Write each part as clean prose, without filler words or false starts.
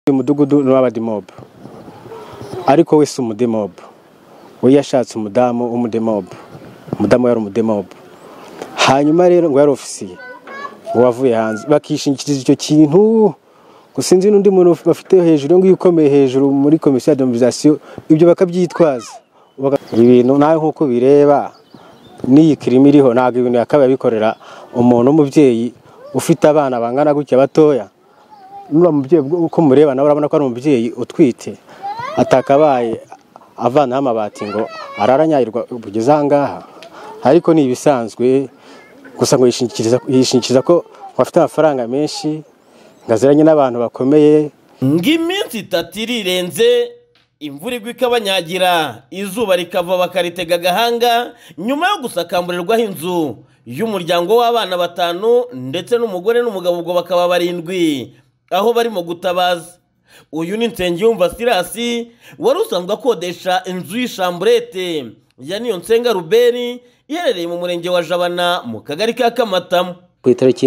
uyu mudugudu ni w'abademob ariko we si umudemob, we yashatse umudamu w'umudemob, umudamu yari umudemob, hanyuma rero ngo yari ofisiye ngo wavuye hanze bakishingikiriza icyo kintu. Gusinzi n'undi muntu bafite hejuru ngo yikomeye hejuru muri komisiyo ya demobilisation, ibyo bakabyitwaza ibintu nawe nkuko bireba n'iyi kirimi iriho ntabwo ibintu yakabaye bikorera umuntu w'umubyeyi ufite abana bangana gutya batoya. Nura mubyeyi uko mureba nawe urabona ko ari umubyeyi utwite, atakabaye avana amabati ngo araranyayirwa kugeza ahangaha. Ariko ni ibisanzwe gusa ngo yishingikiriza ko bafite amafaranga menshi ngaziranye n'abantu bakomeye. Ng'iminsi 3 irirenze imvura igwa ikabanyagira, izuba rikava bakaritega gahanga nyuma yo gusakamburirwaho inzu y'umuryango w'abana 5 ndetse n'umugore n'umugabo ubwo bakaba 7 aho barimo gutabaza. Uyu ni Nsengiyumva Sirasi wari usanzwe akodesha inzu y'ishamburete ya Niyonsenga Ruberi iherereye mu murenge wa Jabana mu kagari ka Kamatamu. Ku itariki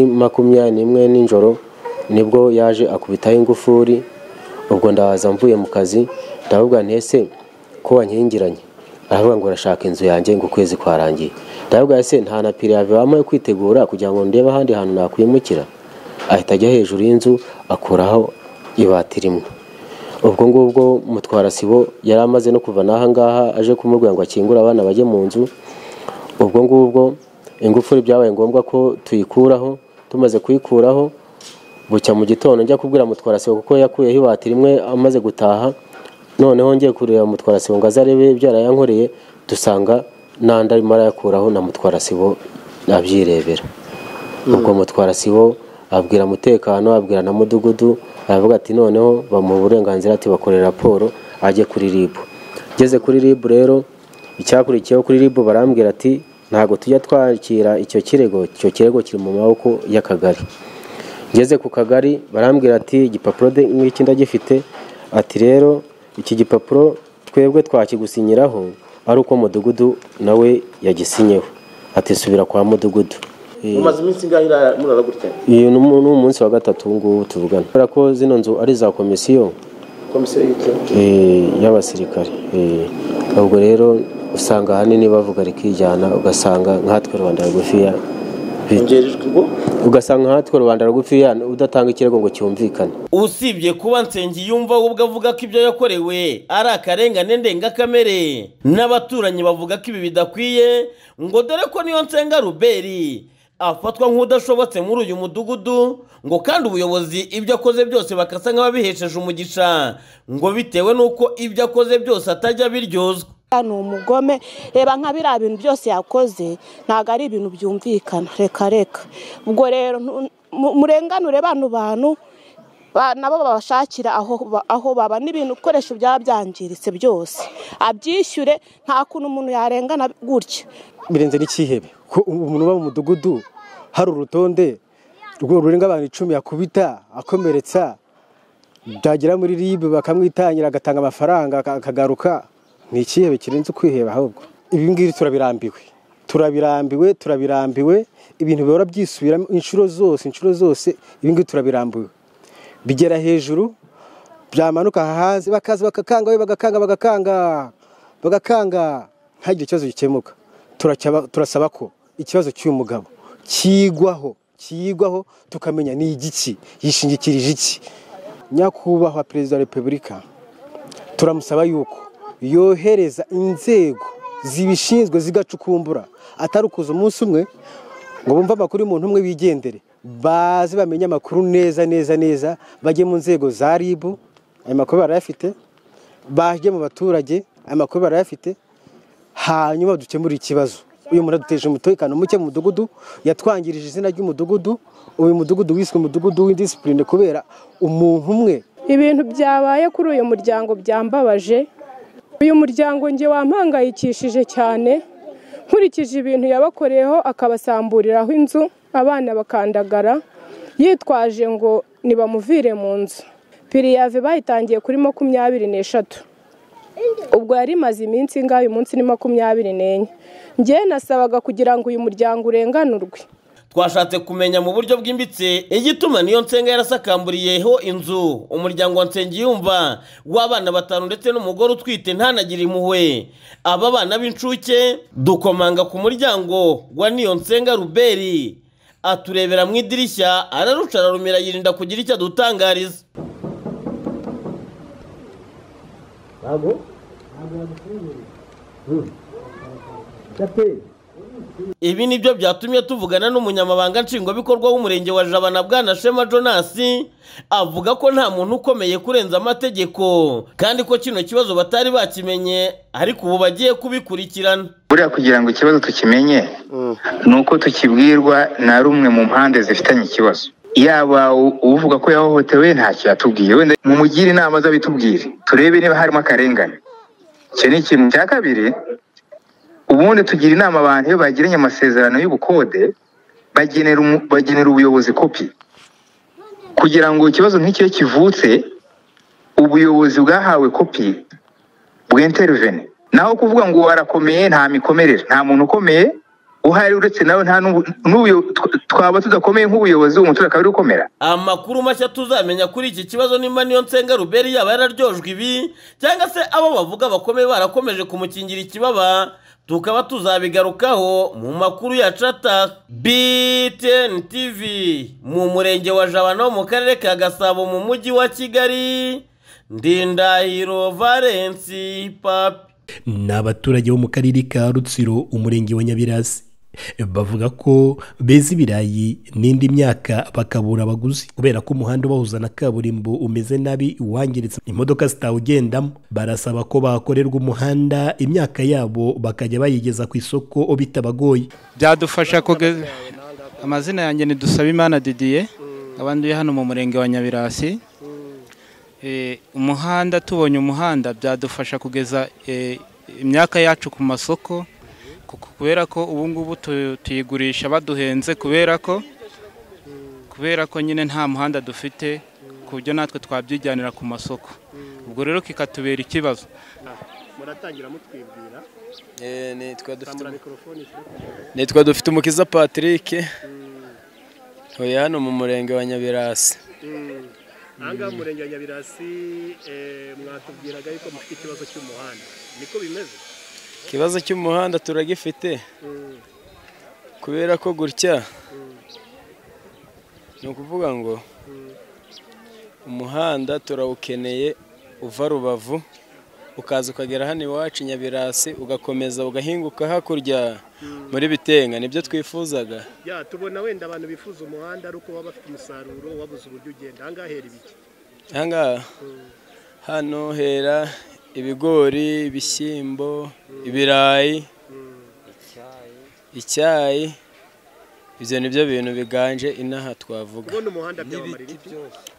21 nijoro nibwo yaje akubitaho ingufuri, ubwo ndaza mvuye mu kazi ndavuga ntese ko wankingiranye, aravuga ngo urashaka inzu yanjye ngo kwezi kwarangiye. Ndavuga ese nta na pirive bamaye kwitegura kugira ngo ndebe ahandi hantu nakwimukira. Ahita ajya hejuru y'inzu akuraho ibati rimwe. Ubwo ngubwo mutwara sibo yari amaze no kuva naha ngaha aje kumubwira ngo akingura abana bajye mu nzu. Ubwo ngubwo ingufuri byabaye ngombwa ko tuyikuraho, tumaze kuyikuraho bucya mu gitondo njya kubwira mutwara sibo kuko yakuyeho ibati rimwe amaze gutaha. Noneho ngiye kureba mutwara sibo ngo azarebe ibyo yarayankoreye, dusanga nanda arimo arayakuraho na mutwara sibo abyirebera. Ubwo mutwara sibo abwira umutekano, abwira na mudugudu, aravuga ati noneho bamuha uburenganzira ati bakorera raporo ajye kuri RIB. Ngeze kuri RIB rero icyakurikiyeho kuri RIB barambwira ati ntago tujya twakira icyo kirego kiri mu maboko y'akagari. Ngeze ku kagari barambwira ati igipapuro nk'iki ndagifite, ati rero iki gipapuro twebwe twakigusinyiraho ari uko mudugudu nawe yagisinyeho, ati subira kwa mudugudu. Mumaze iminsi ngahira murara gutya? Iyo ni umunsi wa 3 ngo tuvugana. Kubera ko zino nzu ari za komisiyo y'abasirikare. Ubwo rero usanga hanini bavuga rikijyana, ugasanga nkatwe rubanda rugufiya ugasanga nkatwe rubanda rugufiya udatanga ikirego ngo cyumvikane. Usibye kuba Nsengiyumva ubwo avuga ko ibyo yakorewe ari akarengane ndengakamere, n'abaturanyi bavuga ko ibi bidakwiye, ngo dore ko Niyonsenga Ruberi afatwa nk'udashobotse muri uyu mudugudu, ngo kandi ubuyobozi ibyo akoze byose bakasa nk'ababihesheje umugisha, ngo bitewe nuko ibyo akoze byose atajya biryozwa. Ni umugome, reba nka biriya bintu byose yakoze ntago ari ibintu byumvikana, reka. Ubwo rero murenganure bano bantu nabo babashakira aho baba n'ibintu ukoresha byabyangiritse byose abyishyure, nta kuntu umuntu yarengana gutya. Birenze n'ikihebe ko umuntu uba mu mudugudu hari urutonde rurenga abantu 10 yakubita akomeretsa, byagera muri RIB bakamwitangira agatanga amafaranga akagaruka. Ni ikihebe kirenze kwiheba. Ahubwo ibi ngibi turabirambiwe, ibintu bihora byisubira inshuro zose, ibi ngibi turabirambiwe. Bigera hejuru byamanuka hanze bakaza bagakanga ntagire ikibazo gikemuka. Turasaba ko ikibazo cy'uyu mugabo kiyigwaho tukamenya ni igiki yishingikirije iki. Nyakubahwa Perezida wa Repubulika turamusaba yuko yohereza inzego zibishinzwe zigacukumbura, atari ukuza umunsi umwe ngo bumva amakuru y'umuntu umwe bigendere, bazi bamenye amakuru neza, bajye mu nzego za RIB, ayo makuru barayafite, bajye mu baturage, ayo makuru barayafite, hanyuma dukemura ikibazo. Uyu muntu aduteje umutekano muke mu mudugudu, yatwangirije izina ry'umudugudu, uyu mudugudu wiswe umudugudu w'indiscipline kubera umuntu umwe. Ibintu byabaye kuri uyu muryango byambabaje. Uyu muryango nge wampangayikishije cyane, nkurikije ibintu yabakoreyeho akabasamburiraho inzu, abana bakandagara, yitwaje ngo nibamuvire mu nzu. Pirive bayitangiye kuri 23. Ubwo yari maze iminsi ngaho uyu munsi ni 24. Nge nasabaga kugira ngo uyu muryango urenganurwe. twashatse kumenya mu buryo bwimbitse igituma Niyonsenga yarasakamburiyeho inzu umuryango wa Nsengiyumva w'abana 5 ndetse n'umugore utwite ntanagire impuhwe aba bana b'incuke. Dukomanga ku muryango wa Niyonsenga Ruberi aturebera mu idirishya araruca ararumira yirinda kugira icyo adutangariza. Ibi nibyo byatumye tuvugana n'umunyamabanga nshingwabikorwa w'umurenge wa Jabana Bwana Shema Jonas, avuga ko nta muntu ukomeye kurenza amategeko kandi ko kino kibazo batari bakimenye ariko ubu bagiye kubikurikirana. Buriya kugira ngo ikibazo tukimenye nuko tukibwirwa na rumwe mu mpande zifitanye ikibazo, yaba uvuga ko yahohotewe ntacyo yatubwiye, wenda mu mugire inama z'abitubwire turebe niba harimo akarengane. Icyo ni ikintu cya kabiri. Ubundi tugira inama abantu iyo bagiranye amasezerano y'ubukode bagenera ubuyobozi kopi kugira ngo ikibazo nk'icyo kivutse ubuyobozi bwahawe kopi bw'intervene. Naho kuvuga ngo warakomeye nta mikomerere, nta muntu ukomeye uhari uretse nawe nta twaba tudakomeye nk'ubuyobozi umuturage akaba ari ukomera. Amakuru mashya tuzamenya kuri iki kibazo nimba Niyonsenga Ruberi yaba yararyojwe ibi cyangwa se abo bavuga bakomeye barakomeje kumukingira ikibaba tukaba tuzabigarukaho mu makuru ya Chata. BTN TV mu murenge wa Jabana mu karere ka Gasabo mu mujyi wa Kigali. Ndindahiro Valence Papi. N'abaturage bo mu karere ka Rutsiro umurenge wa Nyabirasi bavuga ko beza ibirayi n'indi myaka bakabura abaguzi kubera ko umuhanda ubahuza na kaburimbo umeze nabi wangiritse imodoka zitawugendamo. Barasaba ko bakorerwa umuhanda imyaka yabo bakajya bayigeza ku isoko bitabagoye. Byadufasha kugeza amazina yanjye ni Dusabimana Didier, abanduye hano mu murenge wa Nyabirasi. Umuhanda tubonye umuhanda byadufasha kugeza imyaka yacu ku masoko kubera ko ubu ngubu tuyigurisha baduhenze kubera ko nyine nta muhanda dufite ku buryo natwe twabyijyanira ku masoko. Ubwo rero kikatubera ikibazo. Muratangira mutwibwira. Nitwa dufite Umukiza Patrick. Hoye hano mu murenge wa Nyabirasi. Anga mu murenge wa Nyabirasi mwatubwiraga yuko mufite ikibazo cy'umuhanda. Niko bimeze? Ikibazo cy'umuhanda turagifite kubera ko gutya ni ukuvuga ngo umuhanda turawukeneye uva Rubavu ukaza ukagera hano iwacu Nyabirasi ugakomeza ugahinguka hakurya muri Bitenga. Nibyo twifuzaga. Ya tubona wenda abantu bifuza umuhanda ari uko baba bafite umusaruro wabuze uburyo ugenda. Ahangaha hera ibiki? Ahangaha hano hera ibigori, ibishyimbo, ibirayi, icyayi. Ibyo nibyo bintu biganje inaha twavuga. Kubona umuhanda byabamarira iki?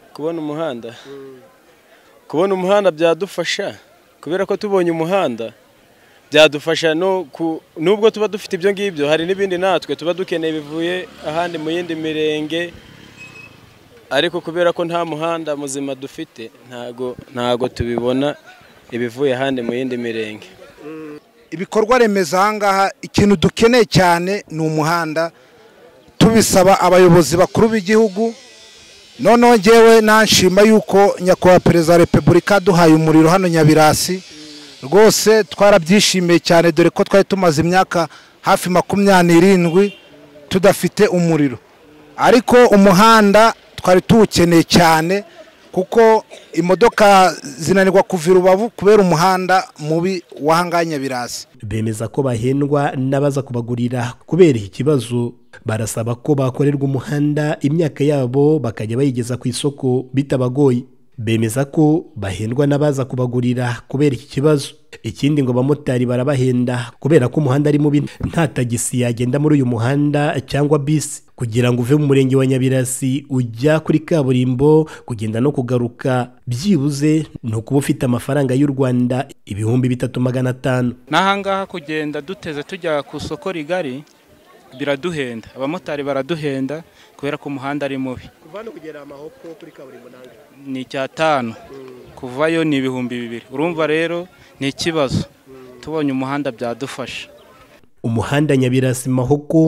Kubona umuhanda byadufasha kubera ko tubonye umuhanda byadufasha nubwo tuba dufite ibyo ngibyo hari n'ibindi natwe tuba dukeneye bivuye ahandi mu yindi mirenge, ariko kubera ko nta muhanda muzima dufite ntago tubibona ibivuye ahandi mu yindi mirenge. Ibikorwa remezo ahangaha ikintu dukeneye cyane ni umuhanda, tubisaba abayobozi bakuru b'igihugu. Noneho ngewe nanshima yuko nyakubahwa Perezida wa Repubulika duhaye umuriro hano Nyabirasi. Rwose twarabyishimiye cyane dore ko twari tumaze imyaka hafi 27 tudafite umuriro, ariko umuhanda twari tuwukeneye cyane kuko imodoka zinanirwa kuva Rubavu kubera umuhanda mubi wahanganye Nyabirasi. Bemeza ko bahendwa n'abaza kubagurira kubera ikibazo. Barasaba ko bakorerwa umuhanda imyaka yabo bakajya bayigeza ku isoko bitabagoye. Bemeza ko bahendwa n'abaza kubagurira kubera iki kibazo. Ikindi ngo abamotari barabahenda kubera ko umuhanda ari mubi, nta tagisi yagenda muri uyu muhanda cyangwa bisi. Kugira ngo uve mu murenge wa Nyabirasi ujya kuri kaburimbo kugenda no kugaruka byibuze no kuba ufite amafaranga y'u Rwanda 3500. Nahangaha kugenda duteze tujya ku soko rigari biraduhenda, abamotari baraduhenda kubera ko umuhanda ari mubi. Kuva no kugera amahoko kuri kaburimbo nanga ni 5 kuvayo ni 2000. Urumva rero ni ikibazo. Tubonye umuhanda byadufasha. Umuhanda Nyabirasi Mahoko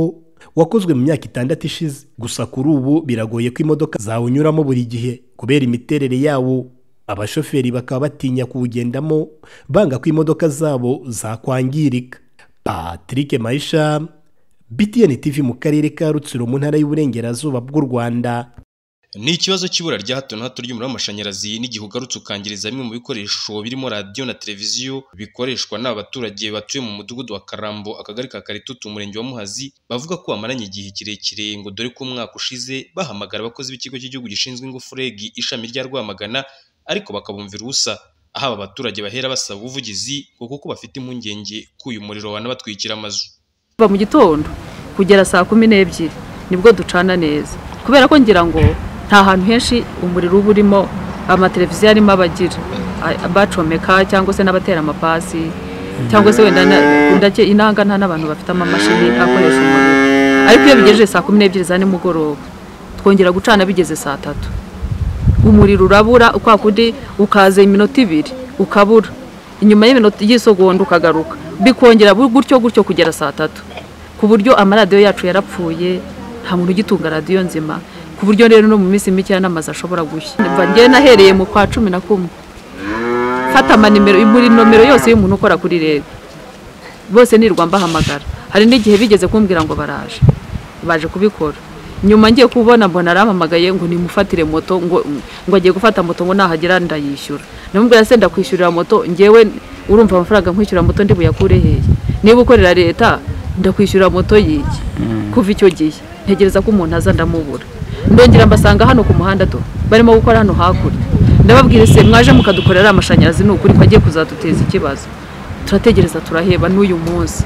wakozwe mu myaka 6 ishize, gusa kuri ubu biragoye ko imodoka zawunyuramo buri gihe kubera imiterere yawo. Abashoferi bakaba batinya kuwugendamo banga ko imodoka zabo zakwangirika. Patrick Maisha, BTN TV mu karere ka Rutsiro mu ntara y'Uburengerazuba bw'u Rwanda. Ni ikibazo cy'ibura rya hato na hato ry'umuriro w'amashanyarazi n'igihe ugarutse ukangiriza bimwe mu bikoresho birimo radio na televiziyo bikoreshwa n'abaturage batuye mu mudugudu wa Karambo, akagari ka Karitutu, umurenge wa Muhazi, bavuga ko bamaranye igihe kirekire ngo dore ko umwaka ushize bahamagara abakozi b'ikigo cy'igihugu gishinzwe ingufu REG ishami rya Rwamagana, ariko bakabumvira ubusa. Aha aba baturage bahera basaba ubuvugizi kuko bafite impungenge ko uyu muriro wanabatwikira amazu. Kuva mu gitondo kugera saa 12 nibwo ducana neza, kubera ko ngira ngo nta hantu henshi umuriro uba urimo, amateleviziyo arimo abagira bacomeka cyangwa se n'abatera amapasi cyangwa se wenda ndake inanga nta n'abantu bafite amamashini akoresha umuriro. Ariko iyo bigejeje saa 12 za nimugoroba twongera gucana bigeze saa 3, umuriro urabura, kwa kundi ukaza iminota 2 ukabura, inyuma y'iminota y'isegonda ukagaruka, bikongera gutyo kugera saa 3, ku buryo amaradiyo yacu yarapfuye, nta muntu ugitunga radiyo nzima, ku buryo rero no mu minsi mike n'amazi ashobora gushya. Ngiye nahereye mu kwa 11 fata amanimero muri nomero yose y'umuntu ukora kuri REG, bose nirwa mbahamagara. Hari n'igihe bigeze kumbwira ngo baraje, baje kubikora. Nyuma ngiye kubona mbona arampamagaye ngo nimufatire moto, ngo agiye gufata moto ngo nahagera ndayishyura. Namubwira se ndakwishyurira moto, ngewe urumva amafaranga nkwishyura moto ndi buyakure hehe? Niba ukorera leta ndakwishyura moto yiki? Kuva icyo gihe ntegereza ko umuntu aza ndamubura. Ndongera mbasanga hano ku muhanda to barimo gukora hano hakurya. Ndababwira se mwaje mukadukorera amashanyarazi n'ukuri ko agiye kuzaduteza ikibazo. Turategereza turaheba n'uyu munsi.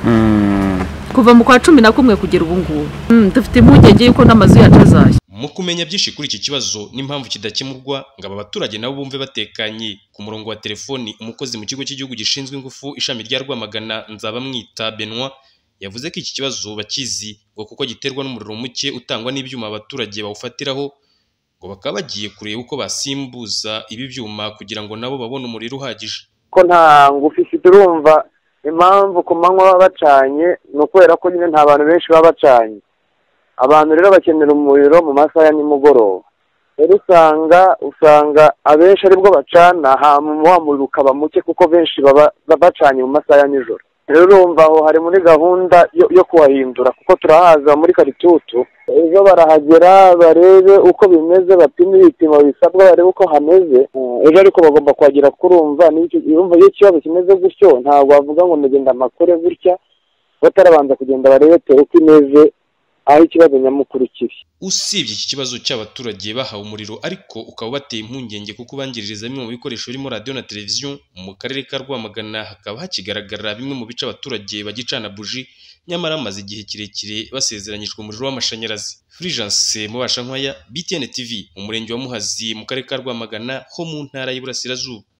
Kuva mu kwa 11 kugera ubu ngubu dufite impungenge yuko n'amazu yacu azashya. Mu kumenya byinshi kuri iki kibazo n'impamvu kidakemurwa ngo aba baturage nabo bumve batekanye, ku murongo wa telefoni umukozi mu kigo cy'igihugu gishinzwe ingufu ishami rya Rwamagana Nzabamwita Benoit yavuze ko iki kibazo bakizi ngo kuko giterwa n'umuriro muke utangwa n'ibyuma abaturage bawufatiraho, ngo bakaba bagiye kureba uko basimbuza ibi byuma kugira ngo nabo babone umuriro uhagije. Ko nta ngufu ifite, urumva impamvu ku manywa baba bacanye ni ukubera ko nyine nta bantu benshi baba bacanye. Abantu rero bakenera umuriro mu masaha ya nimugoroba, rero usanga abenshi aribwo bacana, wa muriro ukaba muke kuko benshi baba bacanye mu masaha ya nijoro. Rero urumva aho hari muri gahunda yo kuhahindura kuko turahaza muri Karitutu, ejo barahagera barebe uko bimeze, bapime ibipimo bisabwa barebe uko hameze ejo, ariko bagomba kuhagera kurumva iyo ikibazo kimeze gutyo ntabwo bavuga ngo ndagenda amakore gutya batarabanza kugenda barebe uko imeze aho ikibazo nyamukuru kiri. Usibye iki kibazo cy'abaturage bahawe umuriro ariko ukaba bateye impungenge kuko bangiririza bimwe mu bikoresho birimo radio na televiziyo mu karere ka Rwamagana, hakaba hakigaragara bimwe mu bice abaturage bagicana buji nyamara amaze igihe kirekire basezeranyijwe umuriro w'amashanyarazi. Fulgence Mubashankwaya, BTN TV, mu murenge wa Muhazi mu karere ka Rwamagana ho mu ntara y'Iburasirazuba.